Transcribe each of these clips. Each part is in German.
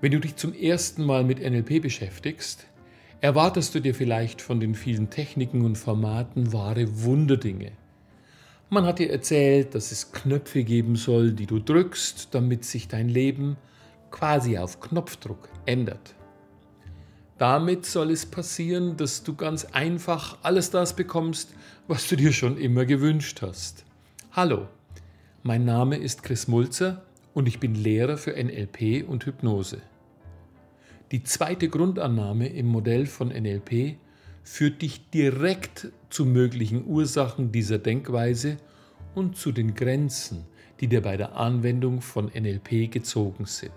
Wenn du dich zum ersten Mal mit NLP beschäftigst, erwartest du dir vielleicht von den vielen Techniken und Formaten wahre Wunderdinge. Man hat dir erzählt, dass es Knöpfe geben soll, die du drückst, damit sich dein Leben quasi auf Knopfdruck ändert. Damit soll es passieren, dass du ganz einfach alles das bekommst, was du dir schon immer gewünscht hast. Hallo, mein Name ist Chris Mulzer und ich bin Lehrer für NLP und Hypnose. Die zweite Grundannahme im Modell von NLP führt dich direkt zu möglichen Ursachen dieser Denkweise und zu den Grenzen, die dir bei der Anwendung von NLP gezogen sind.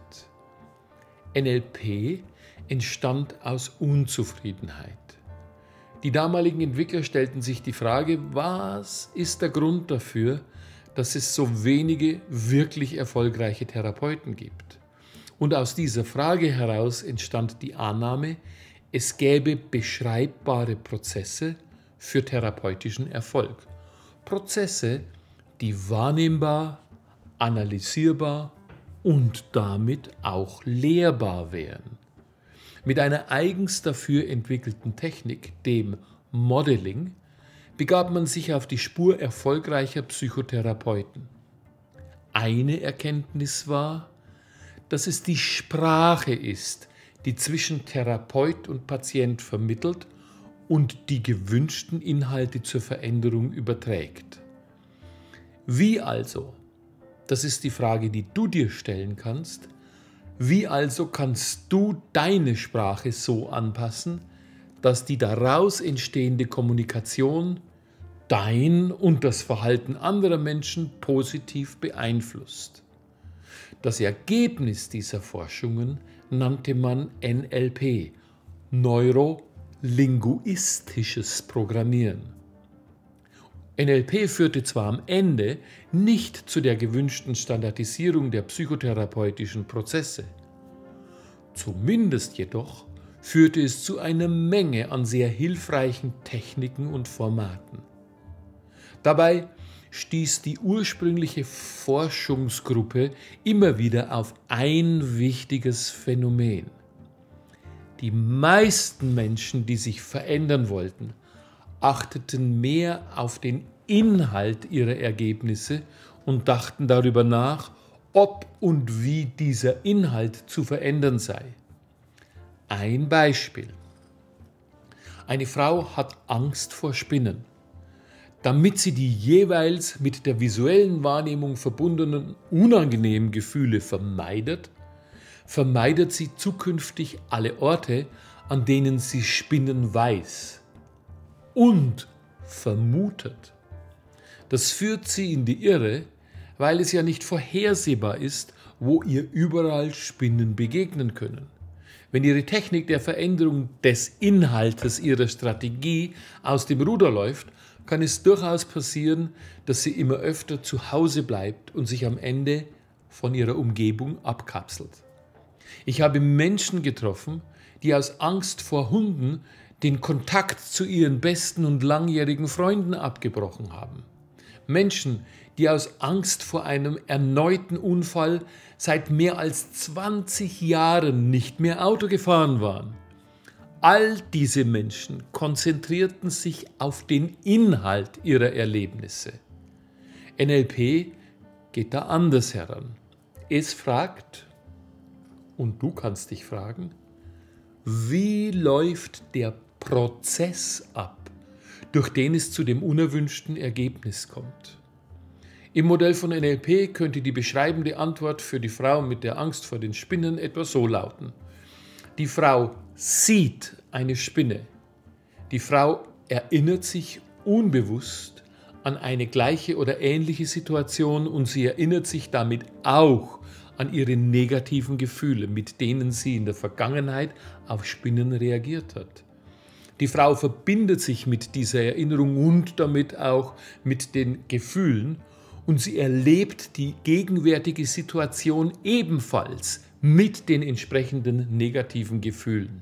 NLP entstand aus Unzufriedenheit. Die damaligen Entwickler stellten sich die Frage, was ist der Grund dafür, dass es so wenige wirklich erfolgreiche Therapeuten gibt? Und aus dieser Frage heraus entstand die Annahme, es gäbe beschreibbare Prozesse für therapeutischen Erfolg. Prozesse, die wahrnehmbar, analysierbar und damit auch lehrbar wären. Mit einer eigens dafür entwickelten Technik, dem Modeling, begab man sich auf die Spur erfolgreicher Psychotherapeuten. Eine Erkenntnis war, dass es die Sprache ist, die zwischen Therapeut und Patient vermittelt und die gewünschten Inhalte zur Veränderung überträgt. Wie also? Das ist die Frage, die du dir stellen kannst. Wie also kannst du deine Sprache so anpassen, dass die daraus entstehende Kommunikation dein und das Verhalten anderer Menschen positiv beeinflusst? Das Ergebnis dieser Forschungen nannte man NLP, neurolinguistisches Programmieren. NLP führte zwar am Ende nicht zu der gewünschten Standardisierung der psychotherapeutischen Prozesse, zumindest jedoch führte es zu einer Menge an sehr hilfreichen Techniken und Formaten. Dabei stieß die ursprüngliche Forschungsgruppe immer wieder auf ein wichtiges Phänomen. Die meisten Menschen, die sich verändern wollten, achteten mehr auf den Inhalt ihrer Ergebnisse und dachten darüber nach, ob und wie dieser Inhalt zu verändern sei. Ein Beispiel. Eine Frau hat Angst vor Spinnen. Damit sie die jeweils mit der visuellen Wahrnehmung verbundenen unangenehmen Gefühle vermeidet sie zukünftig alle Orte, an denen sie Spinnen weiß und vermutet. Das führt sie in die Irre, weil es ja nicht vorhersehbar ist, wo ihr überall Spinnen begegnen können. Wenn ihre Technik der Veränderung des Inhaltes ihrer Strategie aus dem Ruder läuft, kann es durchaus passieren, dass sie immer öfter zu Hause bleibt und sich am Ende von ihrer Umgebung abkapselt. Ich habe Menschen getroffen, die aus Angst vor Hunden den Kontakt zu ihren besten und langjährigen Freunden abgebrochen haben. Menschen, die aus Angst vor einem erneuten Unfall seit mehr als 20 Jahren nicht mehr Auto gefahren waren. All diese Menschen konzentrierten sich auf den Inhalt ihrer Erlebnisse. NLP geht da anders heran. Es fragt, und du kannst dich fragen, wie läuft der Prozess ab, durch den es zu dem unerwünschten Ergebnis kommt? Im Modell von NLP könnte die beschreibende Antwort für die Frau mit der Angst vor den Spinnen etwa so lauten. Die Frau sieht eine Spinne. Die Frau erinnert sich unbewusst an eine gleiche oder ähnliche Situation und sie erinnert sich damit auch an ihre negativen Gefühle, mit denen sie in der Vergangenheit auf Spinnen reagiert hat. Die Frau verbindet sich mit dieser Erinnerung und damit auch mit den Gefühlen und sie erlebt die gegenwärtige Situation ebenfalls mit den entsprechenden negativen Gefühlen.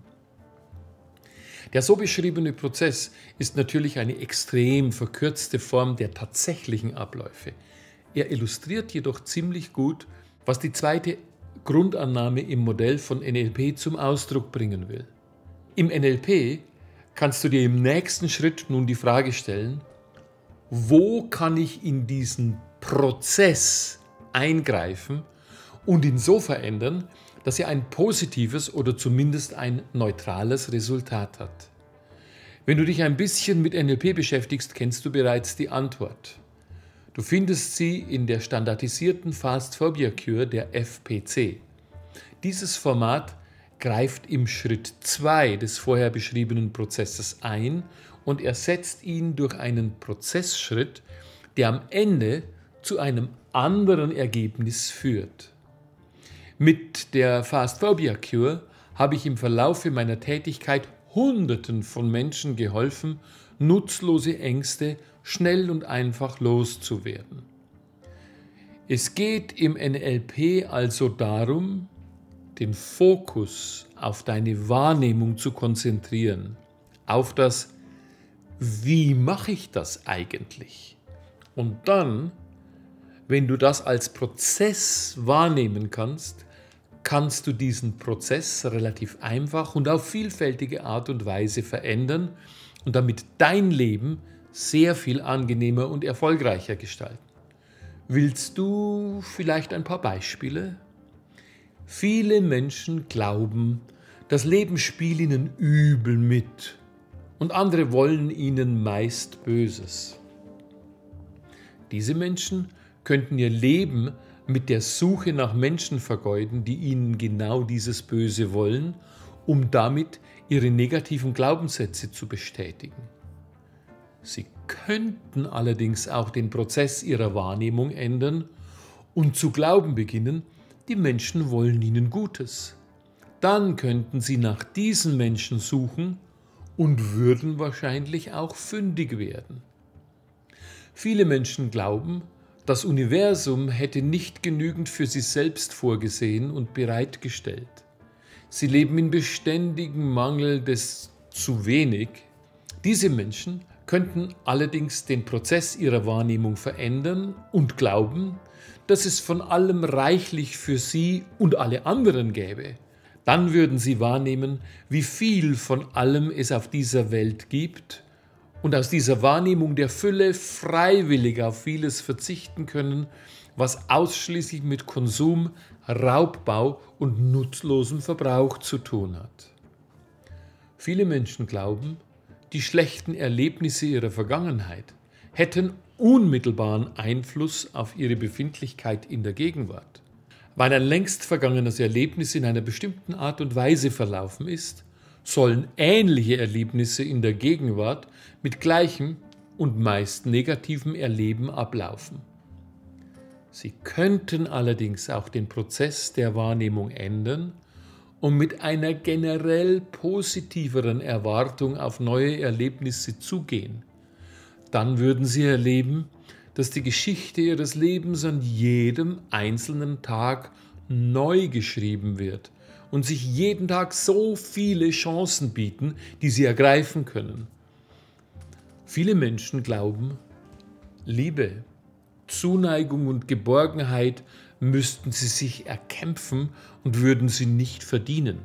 Der so beschriebene Prozess ist natürlich eine extrem verkürzte Form der tatsächlichen Abläufe. Er illustriert jedoch ziemlich gut, was die zweite Grundannahme im Modell von NLP zum Ausdruck bringen will. Im NLP kannst du dir im nächsten Schritt nun die Frage stellen, wo kann ich in diesen Prozess eingreifen und ihn so verändern, dass er ein positives oder zumindest ein neutrales Resultat hat. Wenn du dich ein bisschen mit NLP beschäftigst, kennst du bereits die Antwort. Du findest sie in der standardisierten Fast Phobia Cure der FPC. Dieses Format greift im Schritt 2 des vorher beschriebenen Prozesses ein und ersetzt ihn durch einen Prozessschritt, der am Ende zu einem anderen Ergebnis führt. Mit der Fast Phobia Cure habe ich im Verlaufe meiner Tätigkeit Hunderten von Menschen geholfen, nutzlose Ängste schnell und einfach loszuwerden. Es geht im NLP also darum, den Fokus auf deine Wahrnehmung zu konzentrieren, auf das Wie mache ich das eigentlich? Und dann, wenn du das als Prozess wahrnehmen kannst, kannst du diesen Prozess relativ einfach und auf vielfältige Art und Weise verändern und damit dein Leben sehr viel angenehmer und erfolgreicher gestalten. Willst du vielleicht ein paar Beispiele? Viele Menschen glauben, das Leben spielt ihnen übel mit und andere wollen ihnen meist Böses. Diese Menschen könnten ihr Leben mit der Suche nach Menschen vergeuden, die ihnen genau dieses Böse wollen, um damit ihre negativen Glaubenssätze zu bestätigen. Sie könnten allerdings auch den Prozess ihrer Wahrnehmung ändern und zu glauben beginnen, die Menschen wollen ihnen Gutes. Dann könnten sie nach diesen Menschen suchen und würden wahrscheinlich auch fündig werden. Viele Menschen glauben, das Universum hätte nicht genügend für sie selbst vorgesehen und bereitgestellt. Sie leben in beständigem Mangel des zu wenig. Diese Menschen könnten allerdings den Prozess ihrer Wahrnehmung verändern und glauben, dass es von allem reichlich für sie und alle anderen gäbe. Dann würden sie wahrnehmen, wie viel von allem es auf dieser Welt gibt und aus dieser Wahrnehmung der Fülle freiwillig auf vieles verzichten können, was ausschließlich mit Konsum, Raubbau und nutzlosem Verbrauch zu tun hat. Viele Menschen glauben, die schlechten Erlebnisse ihrer Vergangenheit hätten unmittelbaren Einfluss auf ihre Befindlichkeit in der Gegenwart. Weil ein längst vergangenes Erlebnis in einer bestimmten Art und Weise verlaufen ist, sollen ähnliche Erlebnisse in der Gegenwart mit gleichem und meist negativem Erleben ablaufen. Sie könnten allerdings auch den Prozess der Wahrnehmung ändern und mit einer generell positiveren Erwartung auf neue Erlebnisse zugehen. Dann würden sie erleben, dass die Geschichte ihres Lebens an jedem einzelnen Tag neu geschrieben wird und sich jeden Tag so viele Chancen bieten, die sie ergreifen können. Viele Menschen glauben, Liebe, Zuneigung und Geborgenheit müssten sie sich erkämpfen und würden sie nicht verdienen.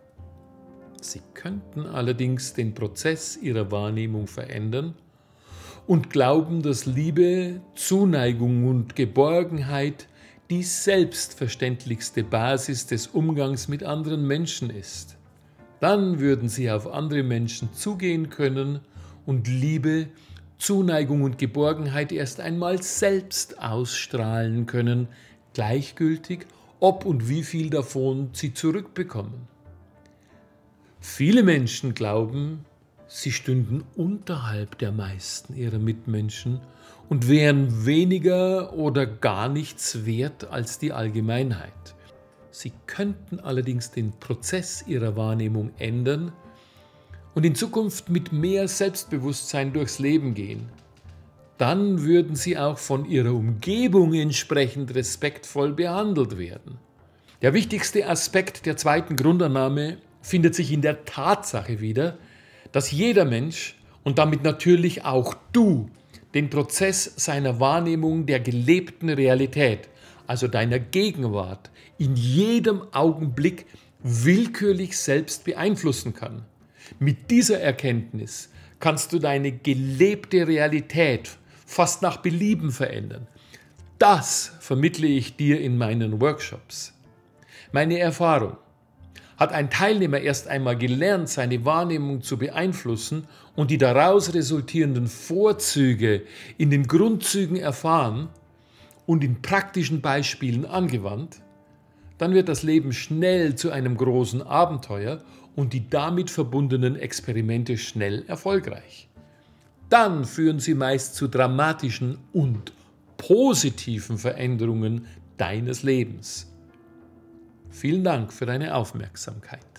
Sie könnten allerdings den Prozess ihrer Wahrnehmung verändern und glauben, dass Liebe, Zuneigung und Geborgenheit die selbstverständlichste Basis des Umgangs mit anderen Menschen ist. Dann würden sie auf andere Menschen zugehen können und Liebe, Zuneigung und Geborgenheit erst einmal selbst ausstrahlen können, gleichgültig, ob und wie viel davon sie zurückbekommen. Viele Menschen glauben, sie stünden unterhalb der meisten ihrer Mitmenschen und wären weniger oder gar nichts wert als die Allgemeinheit. Sie könnten allerdings den Prozess ihrer Wahrnehmung ändern und in Zukunft mit mehr Selbstbewusstsein durchs Leben gehen. Dann würden sie auch von ihrer Umgebung entsprechend respektvoll behandelt werden. Der wichtigste Aspekt der zweiten Grundannahme findet sich in der Tatsache wieder, dass jeder Mensch und damit natürlich auch du den Prozess seiner Wahrnehmung der gelebten Realität also deiner Gegenwart, in jedem Augenblick willkürlich selbst beeinflussen kann. Mit dieser Erkenntnis kannst du deine gelebte Realität fast nach Belieben verändern. Das vermittle ich dir in meinen Workshops. Meine Erfahrung: Hat ein Teilnehmer erst einmal gelernt, seine Wahrnehmung zu beeinflussen und die daraus resultierenden Vorzüge in den Grundzügen erfahren und in praktischen Beispielen angewandt, dann wird das Leben schnell zu einem großen Abenteuer und die damit verbundenen Experimente schnell erfolgreich. Dann führen sie meist zu dramatischen und positiven Veränderungen deines Lebens. Vielen Dank für deine Aufmerksamkeit.